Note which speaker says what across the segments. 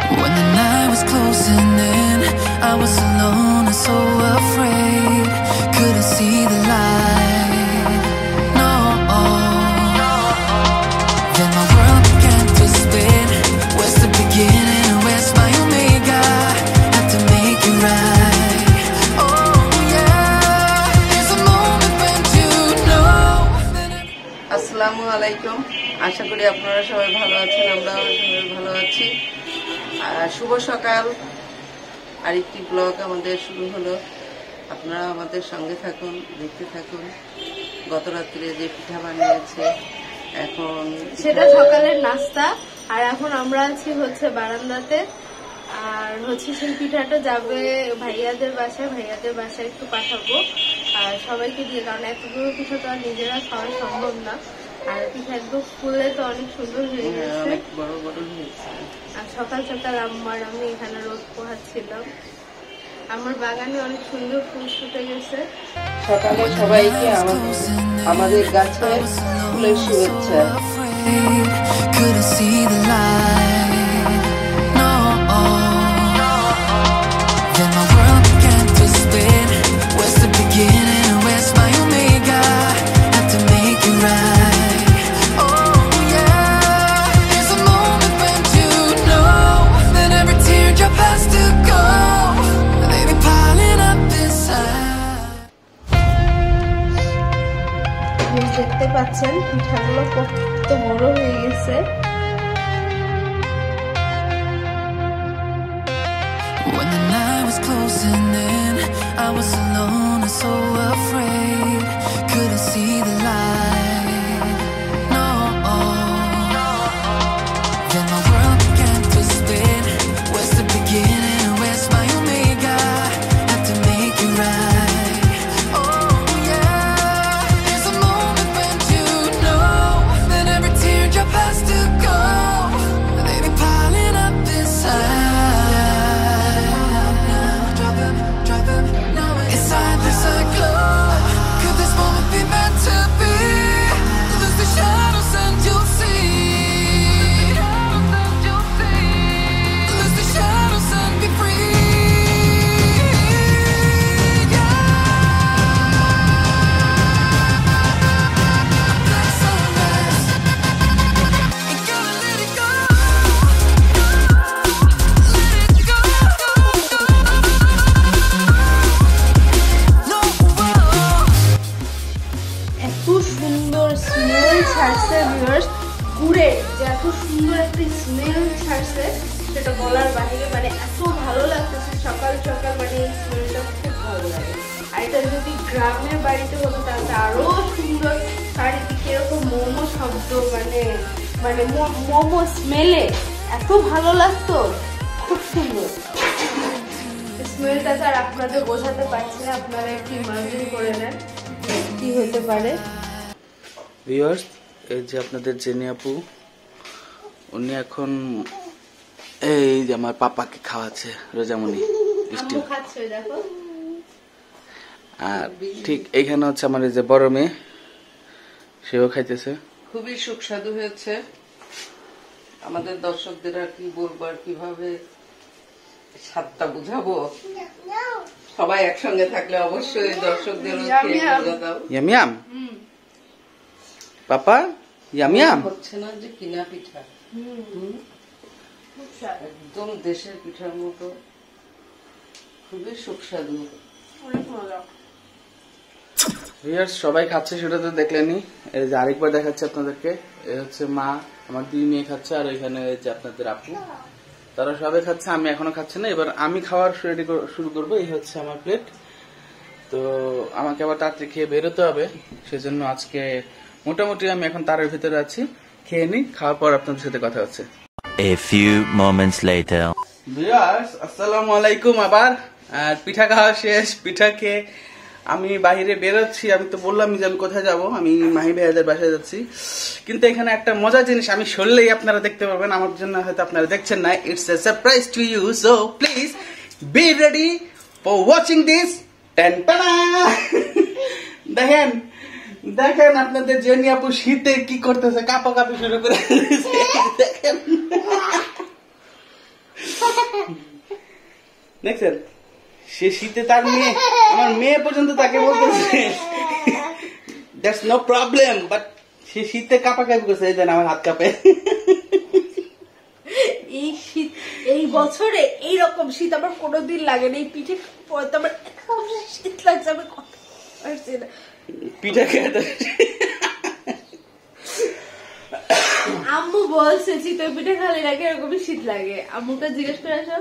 Speaker 1: When the night was closing in, I was alone and so afraid. Couldn't see the light, no. Then my world began to spin. Where's the beginning and where's my omega? Had to make it right. Oh yeah, there's a moment when you know.
Speaker 2: আসসালামু আলাইকুম, আশা করি আপনারা সবাই ভালো আছেন, আমরাও সবাই ভালো আছি। শুভ সকাল, আরেকটি ব্লগ আমাদের শুরু হলো। আপনারা আমাদের সঙ্গে থাকুন, দেখতে থাকুন। গত রাত্রে যে পিঠা বানিয়েছে, এখন
Speaker 3: সেটা সকালের নাস্তা। আর এখন আমরা আছি হচ্ছে বারান্দাতে, আর হচ্ছে সেই পিঠাটা যাবে ভাইয়াদের বাসায় একটু পাঠাবো আর সবাইকে দিয়ে, কারণ এতগুলো পিঠা তো আর নিজেরা খাওয়া সম্ভব না। আর পিঠা একদম ফুলে তো অনেক সুন্দর হয়ে গেছে,
Speaker 2: বড় বড় হয়েছে।
Speaker 3: আর সকাল সকাল আমি এখানে রোদ পোহাচ্ছিলাম। আমার বাগানে অনেক সুন্দর ফুল ফুটে গেছে।
Speaker 2: সকালে সবাইকে আমাদের গাছে ফুলের শুভেচ্ছা।
Speaker 1: Couldn't see the light, no. Then my world began to spin. Where's the beginning and where's my omega? Had to make it right. Oh yeah, there's a moment when you know that every teardrop has to go. They be piling up inside.
Speaker 3: দেখতে পাচ্ছেন পিঠাগুলো কত বড় হয়ে গেছে।
Speaker 1: When the night was closing in, I was alone and so afraid. Couldn't see the light, no. Then my world began to spin. Where's the beginning and where's my omega? Had to make it right. Oh yeah, there's a moment when you know that every teardrop has to go. They be piling up inside. Inside this glow. Could this moment be meant to be? Lose the shadows and you'll see. Lose the shadows and be free. Black sunrise. Ain't gonna let it go. Let it go. No.
Speaker 3: এত সুন্দর smell ছাড়ছে viewers, গুড়ের যে এত সুন্দর একটা smell ছাড়ছে সেটা বলার বাইরে। মানে এত ভালো লাগতেছে সকাল সকাল, মানে এই স্মেলটা খুব ভালো লাগে। আর এটা যদি গ্রামের বাড়িতে হতো তাহলে আরো সুন্দর, চারিদিকে এরকম মোমো শব্দ, মানে মোমো স্মেলে এত ভালো লাগতো, খুব সুন্দর স্মেলটা। আর আপনাদের বোঝাতে পারছি না, আপনারা একটু ইমাজিন করে নেন কি হতে পারে।
Speaker 4: ভিউয়ার্স, এই যে আপনাদের জেনি আপু, উনি এখন এই যে আমার পাপাকে খাওয়াচ্ছে, রোজামণি স্টিল।
Speaker 3: খাচ্ছে দেখো।
Speaker 4: আর ঠিক এইখানে হচ্ছে আমার এই যে বড় মেয়ে, সেও খাইতেছে।
Speaker 2: খুবই সুস্বাদু হয়েছে। আমাদের দর্শকদের আর কি বলবো, আর কিভাবে স্বাদটা বুঝাবো। সবাই একসঙ্গে থাকলে অবশ্যই দর্শকদেরও খেয়ে বুঝা দাও।
Speaker 4: Yum yum papa, yum yum.
Speaker 2: হচ্ছে না যে কিনা পিঠা, একদম দেশের পিঠার মতো, খুবই সুস্বাদু।
Speaker 4: ভিউয়ার্স, সবাই খাচ্ছে সেটা তো দেখলেনি। এই যে আরেকবার দেখাচ্ছে আপনাদেরকে, এই হচ্ছে মা, আমার দুই মেয়ে খাচ্ছে, আর এখানে এই যে আপনাদের আপু, তারা সবাই খাচ্ছে। আমি এখনো খাচ্ছি না, এবার আমি খাওয়ার রেডি শুরু করবো। এই হচ্ছে আমার প্লেট। তো আমাকে আবার তাড়াতাড়ি খেয়ে বেরোতে হবে, সেজন্য আজকে মোটামুটি আমি এখন তারের ভিতরে আছি। খেয়ে নিই, খাওয়ার পর আপনাদের সাথে কথা হচ্ছে।
Speaker 5: A few moments later.
Speaker 4: Viewers, আসসালামু আলাইকুম। আবার আর পিঠা খাওয়া শেষ। পিঠা খেয়ে আমি বাইরে বেরোচ্ছি। আমি তো বললাম যে আমি কোথায় যাব, আমি মাহি ভাইয়াদের বাসায় যাচ্ছি। কিন্তু এখানে একটা মজার জিনিস আমি শুনলেই আপনারা দেখতে পারবেন, আমার জন্য হয়তো আপনারা দেখছেন না। It's a surprise to you, so please be ready for watching this. দেখেন দেখেন আপনাদের জেনি আপু শীতে কি করতেছে, কাঁপাকাঁপি শুরু করে দেখেন। দেখছেন সে শীতে তার মেয়ে আমার মেয়ে পর্যন্ত তাকে বলতেছে দ্যাটস নো প্রবলেম বাট সে শীতে কাঁপাকাঁপি করছে এই দেন আমার হাত কাঁপে
Speaker 3: এই শীত এই বছরে এইরকম শীত আমার কোনোদিন লাগেনি। এই পিঠে পড়তে আমার এত শীত লাগছে আমি কথা পারছি না।
Speaker 4: পিঠা খেয়ে
Speaker 3: আম্মু বলছে চিতই পিঠে খালি নাকি এরকমই শীত লাগে। আম্মুকে জিজ্ঞেস করে আসো।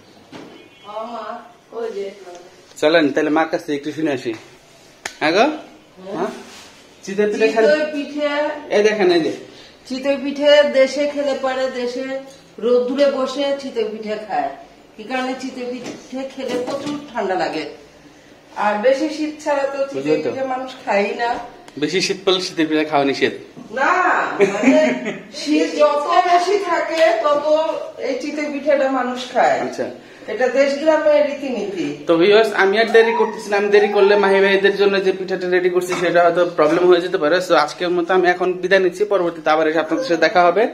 Speaker 3: ওই যে
Speaker 4: চলেন তাহলে মার কাছে একটু শুনে আসি। হ্যাঁ গো চিতই পিঠা খালি
Speaker 2: চিতই পিঠে
Speaker 4: এই দেখেন এই যে
Speaker 2: চিতই পিঠে দেশে খেলে পারে দেশে রোদ্দুরে বসে চিতই পিঠে খায় কি কারণে চিতই পিঠে খেলে প্রচুর ঠান্ডা লাগে আর বেশি শীত ছাড়া তো চিতই পিঠে মানুষ খায় না।
Speaker 4: বেশি শীত পড়লে শীতের পিঠা খাওয়া নিষেধ
Speaker 2: না মানে শীত যত বেশি থাকে তত এই চিতই পিঠাটা মানুষ খায়।
Speaker 4: আচ্ছা
Speaker 2: এটা দেশ গ্রামের রীতিনীতি।
Speaker 4: তো ভিউয়ার্স আমি আর দেরি করতেছি না, আমি দেরি করলে মাহি ভাইদের জন্য যে পিঠাটা রেডি করছি সেটা হয়তো প্রবলেম হয়ে যেতে পারে। তো আজকের মতো আমি এখন বিদায় নিচ্ছি, পরবর্তীতে আবার এসে আপনাদের সাথে দেখা হবে।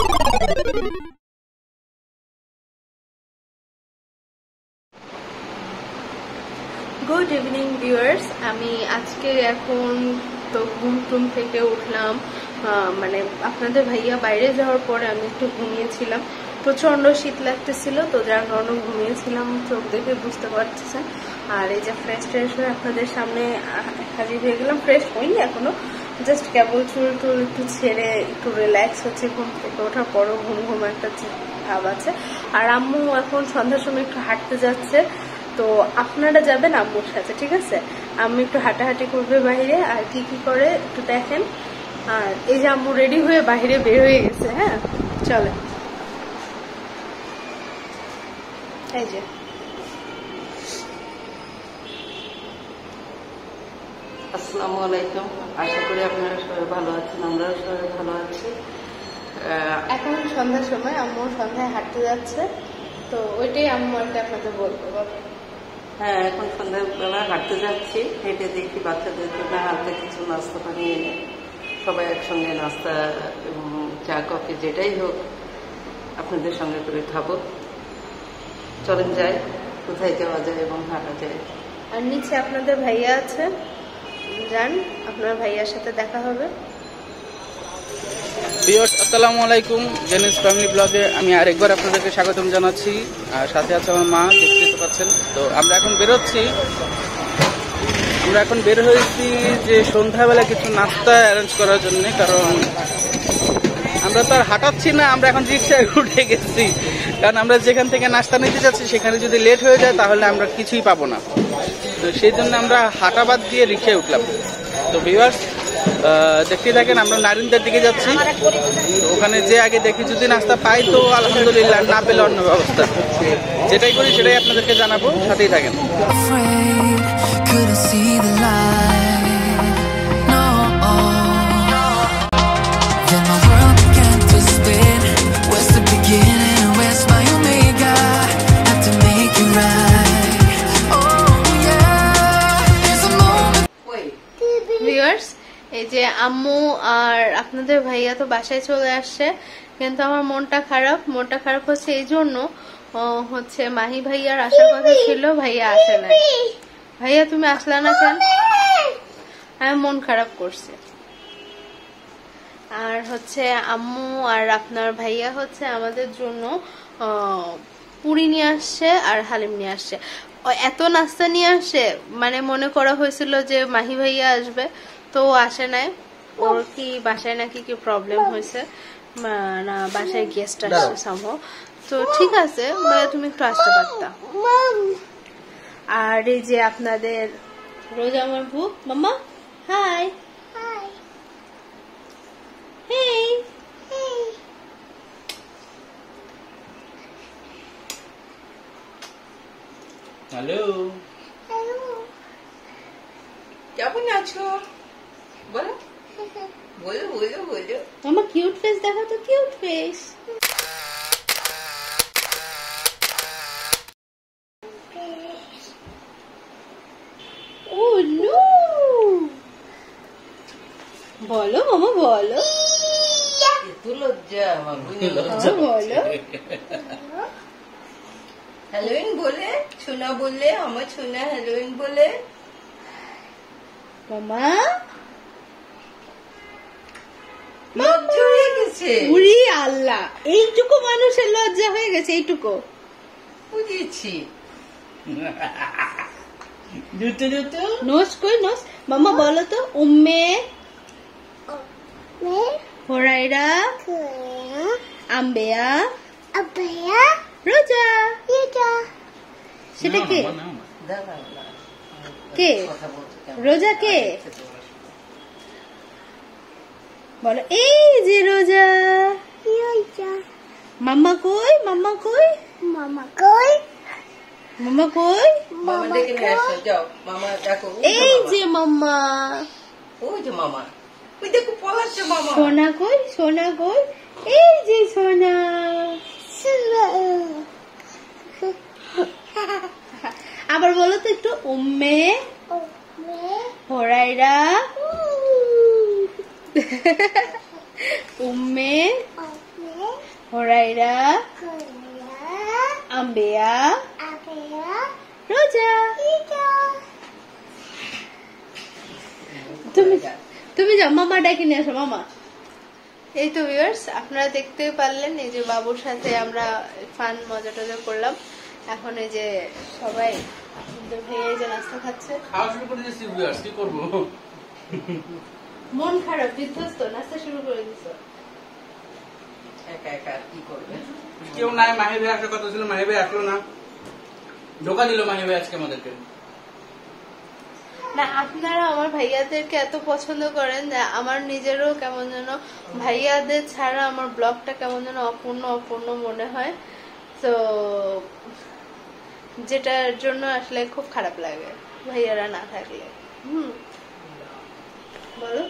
Speaker 3: গুড ইভিনিং ভিউয়ার্স, আমি আজকে এখন তো ঘুম টুম থেকে উঠলাম, মানে আপনাদের ভাইয়া বাইরে যাওয়ার পরে আমি একটু ঘুমিয়েছিলাম, প্রচন্ড শীত লাগতেছিল তো যার কারণে ঘুমিয়েছিলাম, চোখ দেখে বুঝতে পারতেছেন। আর এই যে ফ্রেশ ট্রেশ হয়ে আপনাদের সামনে হাজির হয়ে গেলাম। ফ্রেশ হইনি এখনো, জাস্ট কেবল চুল টুল একটু ছেড়ে একটু রিল্যাক্স হচ্ছে, ঘুম থেকে ওঠার পরও ঘুম ঘুম একটা ভাব আছে। আর আম্মু এখন সন্ধ্যার সময় একটু হাঁটতে যাচ্ছে, তো আপনারা যাবেন আম্মুর সাথে, ঠিক আছে? আম্মু একটু হাঁটাহাঁটি করবে বাইরে, আর কি কি করে একটু দেখেন। আর এই যে আম্মু রেডি হয়ে বাইরে বের হয়ে গেছে। হ্যাঁ চলে, এই যে
Speaker 2: আসসালামু আলাইকুম, আশা করি আপনারা সবাই ভালো আছেন, আমরাও সবাই ভালো আছি।
Speaker 3: এখন সন্ধ্যার সময় আম্মু সন্ধ্যায় হাঁটতে যাচ্ছে, তো ওইটাই আম্মু আর কি আপনাদের বলবো।
Speaker 2: হ্যাঁ এখন সন্ধ্যাবেলা হাঁটতে যাচ্ছি, হেঁটে দেখি বাচ্চাদের জন্য হালকা কিছু নাস্তা পানি এনে সবাই একসঙ্গে নাস্তা এবং চা কফি যেটাই হোক আপনাদের সঙ্গে করে খাবো। চলেন যাই, কোথায় যাওয়া যায় এবং হাঁটা যায়।
Speaker 3: আর নিচে আপনাদের ভাইয়া আছে, যান আপনার ভাইয়ার সাথে দেখা হবে।
Speaker 4: ভিউয়ার্স আসসালামু আলাইকুম, জেনিস ফ্যামিলি ব্লগে আমি আরেকবার আপনাদেরকে স্বাগতম জানাচ্ছি। আর সাথে আছে আমার মা, দেখতে পাচ্ছেন। তো আমরা এখন বের হয়েছি যে সন্ধ্যাবেলা কিছু নাস্তা অ্যারেঞ্জ করার জন্য, কারণ আমরা তো আর হাঁটাচ্ছি না, আমরা এখন রিক্সায় উঠে গেছি। কারণ আমরা যেখান থেকে নাস্তা নিতে যাচ্ছি সেখানে যদি লেট হয়ে যায় তাহলে আমরা কিছুই পাবো না, তো সেই জন্য আমরা হাঁটা বাদ দিয়ে রিক্সায় উঠলাম। তো ভিউয়ার্স দেখতে থাকেন, আমরা নারিন্দার দিকে যাচ্ছি। ওখানে যে আগে দেখি যদি নাস্তা পাই তো আলহামদুলিল্লাহ, না পেলে অন্য ব্যবস্থা, যেটাই করি সেটাই আপনাদেরকে জানাবো, সাথেই থাকেন।
Speaker 1: Afraid, couldn't see the light. No, then my world began to spin. Where's the beginning and where's my omega? Have to make it right. Oh yeah, there's a moment.
Speaker 3: Viewers, এই যে আম্মু আর আপনাদের ভাইয়া তো বাসায় চলে আসছে, কিন্তু আমার মনটা খারাপ হচ্ছে এই জন্য, হচ্ছে মাহি ভাইয়ার আসার কথা ছিল, ভাইয়া আসে নাই। ভাইয়া তুমি আসলা না কেন? আমি মন খারাপ করছে। আর হচ্ছে আম্মু আর আপনার ভাইয়া হচ্ছে আমাদের জন্য পুরি নিয়ে আসছে আর হালিম নিয়ে আসছে। এত নাস্তা নিয়ে আসে, মানে মনে করা হয়েছিল যে মাহি ভাইয়া আসবে, তো আসে নাই। ওর কি বাসায় নাকি কি প্রবলেম হয়েছে, না বাসায় গেস্ট আসছে সম্ভব। তো ঠিক আছে ভাইয়া, তুমি একটু আসতে পারতা। আর এই যে আপনাদের রোজ আমার বউ মাম্মা, হাই হেই,
Speaker 4: হ্যালো,
Speaker 2: কেমন আছো বলো বলো বলো বলো।
Speaker 3: মাম্মা কিউট ফেস দেখা তো, কিউট ফেস। ও নো, বলো মামা বলো,
Speaker 2: এত লজ্জা আমার
Speaker 3: বলো।
Speaker 2: হ্যালোইন বলে সোনা বললে, আমার সোনা হ্যালোইন বলে।
Speaker 3: মামা
Speaker 2: লজ্জা হয়ে গেছে।
Speaker 3: উরি আল্লাহ, এইটুকু মানুষের লজ্জা হয়ে গেছে, এইটুকু
Speaker 2: বুঝেছি।
Speaker 3: নোস কই নোস? মামা বলো তো, উম্মে হোরাইরা আম্বেয়া রোজা, সেটা কে? কে রোজা? কে বলো? এই যে রোজা। মাম্মা কই? মাম্মা কই? মাম্মা কই?
Speaker 2: মামা ডেকে নিয়ে আসো, যাও মামা ডাকো।
Speaker 3: এই যে মাম্মা।
Speaker 2: ওই যে মামা, ওই দেখো পলাচ্ছে মামা।
Speaker 3: সোনা কই? সোনা কই? এই যে সোনা। আবার বলো তো একটু, উম্মে হোরাইরা উম্মে হোরাইরা আম্বেয়া রোজা। তুমি যাও, মামা ডাকি নিয়ে আসো। মামা এই তো ভিউয়ার্স, আপনারা দেখতেই পারলেন, এই যে বাবুর সাথে আমরা ফান মজা টজা করলাম। এখন এই যে সবাই ভাইয়া এই যে নাস্তা খাচ্ছে।
Speaker 4: খাওয়া শুরু করে দিয়েছি ভিউয়ার্স, কি করবো?
Speaker 3: মন খারাপ, বিধ্বস্ত, নাস্তা শুরু করে দিছো।
Speaker 2: একা একা কি করবে?
Speaker 4: কেউ নাই, মাহি ভাই আসার কথা ছিল, মাহি ভাই আসলো না, ধোকা দিল মাহি ভাই আজকে আমাদেরকে।
Speaker 3: না, আপনারা আমার ভাইয়াদেরকে এত পছন্দ করেন যে আমার নিজেরও কেমন যেন ভাইয়াদের ছাড়া আমার ব্লগটা কেমন যেন অপূর্ণ মনে হয়। তো যেটার জন্য আসলে খুব খারাপ লাগে ভাইয়ারা না থাকলে। বলো।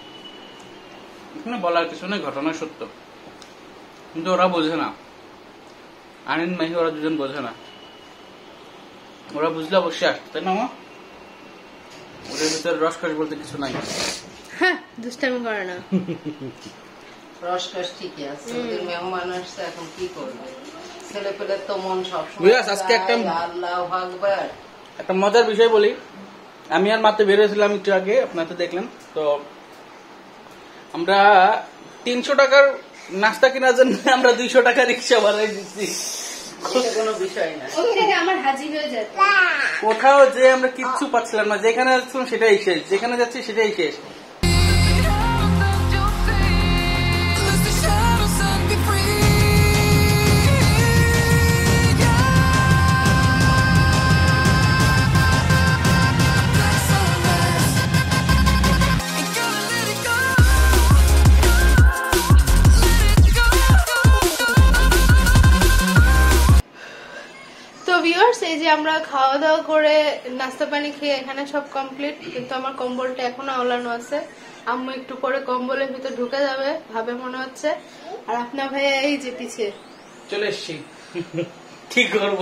Speaker 4: এখানে বলার কিছু নেই, ঘটনা সত্য, কিন্তু ওরা বোঝে না। আনিন মাহি ওরা দুজন বোঝে না। ওরা বুঝলে অবশ্যই আসতো, তাই না? ওদের ভিতরে রসকস বলতে কিছু নাই।
Speaker 3: হ্যাঁ, দুষ্টামি করে না।
Speaker 2: রসকস ঠিকই আছে, ওদের মেহমান আসছে, এখন কি করবে? ছেলে পেলে তো মন সবসময়।
Speaker 4: বিরাজ, আজকে
Speaker 2: আল্লাহু আকবার।
Speaker 4: একটা মজার বিষয় বলি। আমি আর মাত্র বেরোয়েছিলাম একটু আগে, আপনারা তো দেখলেন। তো আমরা 300 টাকার নাস্তা কেনার জন্য আমরা 200 টাকা রিক্সা ভাড়ায় দিচ্ছি।
Speaker 2: এটা কোনো বিষয় না।
Speaker 3: ওখানে আমার হাজির হয়ে যায়।
Speaker 4: কোথাও যে আমরা কিচ্ছু পাচ্ছিলাম না, যেখানে যাচ্ছিলাম সেটাই শেষ, যেখানে যাচ্ছি সেটাই শেষ।
Speaker 1: Lose the shadows and be free. That's all left. Ain't gonna let it go. Let it go.
Speaker 3: তো ভিউয়ার্স, এই যে আমরা খাওয়া দাওয়া করে নাস্তা পানি খেয়ে এখানে সব কমপ্লিট, কিন্তু আমার কম্বলটা এখনো আওলানো আছে। আম্মু একটু পরে কম্বলের ভিতর ঢুকে যাবে ভাবে মনে হচ্ছে। আর আপনার ভাইয়া এই যে পিছিয়ে
Speaker 4: চলে এসছি, কি করবো?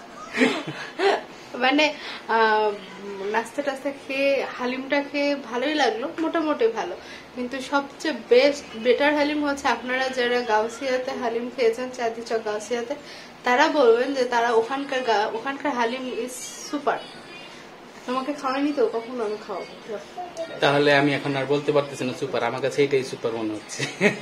Speaker 3: মানে নাস্তা টাস্তা খেয়ে হালিমটা খেয়ে ভালোই লাগলো, মোটামুটি ভালো। কিন্তু সবচেয়ে বেটার হালিম হচ্ছে আপনারা যারা গাউসিয়াতে হালিম খেয়েছেন, চাঁদি চক গাউসিয়াতে, তারা বলবেন যে তারা ওখানকার হালিম ইজ সুপার। তোমাকে খাওয়ানি তো, কখনো আমি খাওয়াবো।
Speaker 4: তাহলে আমি এখন আর বলতে পারতেছি না সুপার, আমার কাছে এটাই সুপার মনে হচ্ছে।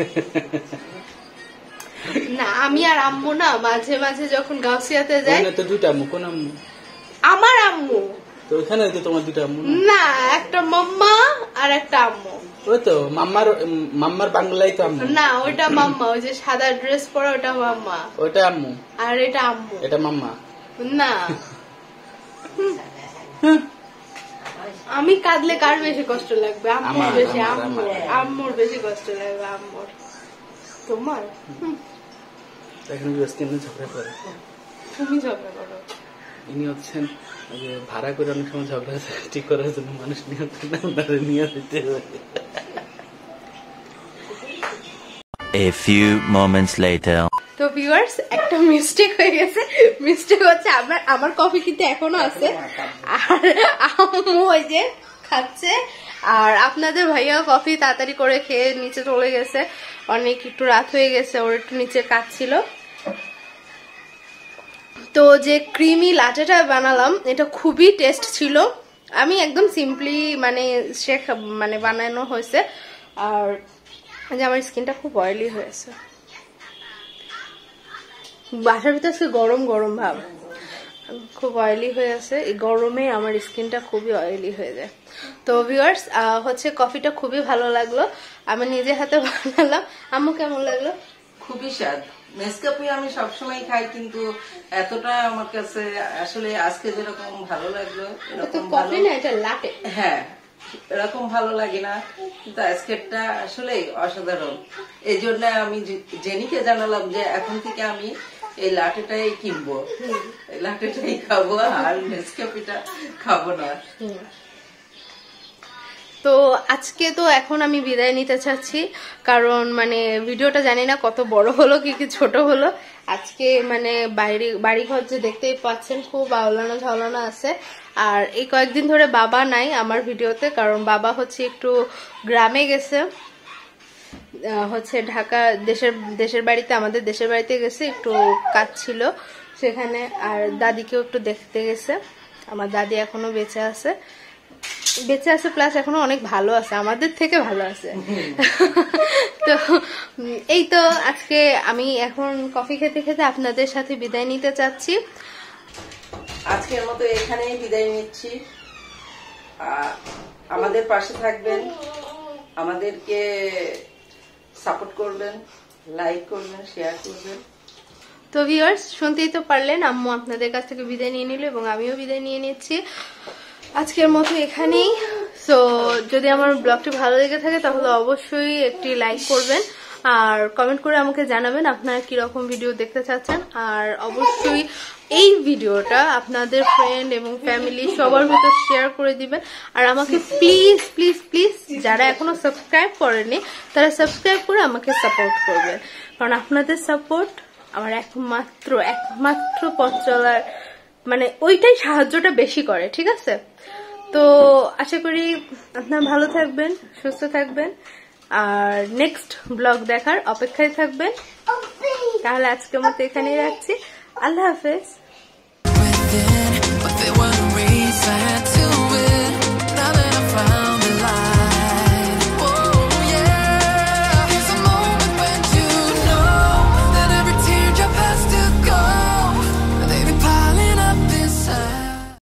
Speaker 3: না, আমি আর আম্মু না মাঝে মাঝে যখন গাউসিয়াতে যাই।
Speaker 4: তো দুইটা আম্মু, কোন আম্মু?
Speaker 3: আমার আম্মু।
Speaker 4: তো ওখানে তো তোমার দুইটা আম্মু
Speaker 3: না, একটা মাম্মা আর একটা আম্মু।
Speaker 4: ওই তো মাম্মার বাংলায় তো আম্মু
Speaker 3: না, ওইটা মাম্মা, ওই যে সাদা ড্রেস পরা ওটা মাম্মা,
Speaker 4: ওইটা আম্মু,
Speaker 3: আর এটা আম্মু।
Speaker 4: এটা মাম্মা
Speaker 3: না, আমি কাঁদলে কার বেশি কষ্ট লাগবে? আম্মুর বেশি। আম্মুর বেশি কষ্ট লাগবে, আম্মুর। তোমার
Speaker 4: এখন ঝগড়া করে,
Speaker 3: তুমি ঝগড়া করো।
Speaker 4: ইনি হচ্ছেন ভাড়া করে অনেক সময় ঝগড়া ঠিক করার জন্য মানুষ নিয়ে নিয়ে যেতে হবে।
Speaker 5: A few moments later.
Speaker 3: তো ভিউয়ার্স, একটা মিস্টেক হয়ে গেছে। মিস্টেক হচ্ছে আমার কফি কিন্তু এখনো আছে, আর আম্মু ওই যে খাচ্ছে, আর আপনাদের ভাইয়া কফি তাড়াতাড়ি করে খেয়ে নিচে চলে গেছে। অনেক একটু রাত হয়ে গেছে, ওর একটু নিচে কাজ ছিল। তো যে ক্রিমি লাটেটা বানালাম এটা খুবই টেস্ট ছিল। আমি একদম সিম্পলি মানে শেক মানে বানানো হয়েছে। আর যে আমার স্কিনটা খুব অয়েলি হয়েছে, বাসার ভিতরে গরম গরম ভাব, খুব অয়েলি হয়ে আছে। এই গরমে আমার স্কিনটা খুবই অয়েলি হয়ে যায়। তো ভিউয়ার্স হচ্ছে কফিটা খুবই ভালো লাগলো, আমি নিজে হাতে বানালাম। আম্মু কেমন লাগলো?
Speaker 2: খুবই স্বাদ। নেসক্যাফে আমি সবসময় খাই, কিন্তু এতটা আমার কাছে আসলে আজকে যেরকম ভালো লাগলো এরকম
Speaker 3: কফি না, এটা লাটে।
Speaker 2: হ্যাঁ, এরকম ভালো লাগে না, কিন্তু আজকেরটা আসলে অসাধারণ। এই জন্য আমি জেনিকে জানালাম যে এখন থেকে আমি এই লাটেটাই কিনবো, এই লাটেটাই খাবো, আর নেসক্যাফেটা খাবো না।
Speaker 3: তো আজকে তো এখন আমি বিদায় নিতে চাচ্ছি, কারণ মানে ভিডিওটা জানি না কত বড় হলো কি ছোট হলো। আজকে মানে বাড়িঘর যে দেখতেই পাচ্ছেন খুব আওলানো ঝাওলানো আছে। আর এই কয়েকদিন ধরে বাবা নাই আমার ভিডিওতে, কারণ বাবা হচ্ছে একটু গ্রামে গেছে, হচ্ছে ঢাকা দেশের বাড়িতে, আমাদের দেশের বাড়িতে গেছে, একটু কাজ ছিল সেখানে। আর দাদিকেও একটু দেখতে গেছে। আমার দাদি এখনো বেঁচে আছে প্লাস এখনো অনেক ভালো আছে, আমাদের থেকে ভালো আছে। তো এই তো আজকে আমি এখন কফি খেতে খেতে আপনাদের সাথে বিদায় নিতে চাচ্ছি।
Speaker 2: আজকের মতো এখানেই বিদায় নিচ্ছি। আমাদের পাশে থাকবেন, আমাদেরকে সাপোর্ট করবেন, লাইক করবেন, শেয়ার করবেন।
Speaker 3: তো ভিউয়ার্স শুনতেই তো পারলেন, আম্মু আপনাদের কাছ থেকে বিদায় নিয়ে নিল এবং আমিও বিদায় নিয়ে নিচ্ছি আজকের মতো এখানেই। সো যদি আমার ব্লগটি ভালো লেগে থাকে তাহলে অবশ্যই একটি লাইক করবেন আর কমেন্ট করে আমাকে জানাবেন আপনারা কিরকম ভিডিও দেখতে চাচ্ছেন। আর অবশ্যই এই ভিডিওটা আপনাদের ফ্রেন্ড এবং ফ্যামিলি সবার ভিতর শেয়ার করে দিবেন। আর আমাকে প্লিজ প্লিজ প্লিজ যারা এখনো সাবস্ক্রাইব করেনি তারা সাবস্ক্রাইব করে আমাকে সাপোর্ট করবেন, কারণ আপনাদের সাপোর্ট আমার একমাত্র পথ চলার মানে ওইটাই সাহায্যটা বেশি করে, ঠিক আছে? তো আশা করি আপনারা ভালো থাকবেন, সুস্থ থাকবেন আর নেক্সট ব্লগ দেখার অপেক্ষায় থাকবেন। তাহলে আজকের মতো এখানেই রাখছি, আল্লাহ হাফেজ।
Speaker 1: Within, but they weren't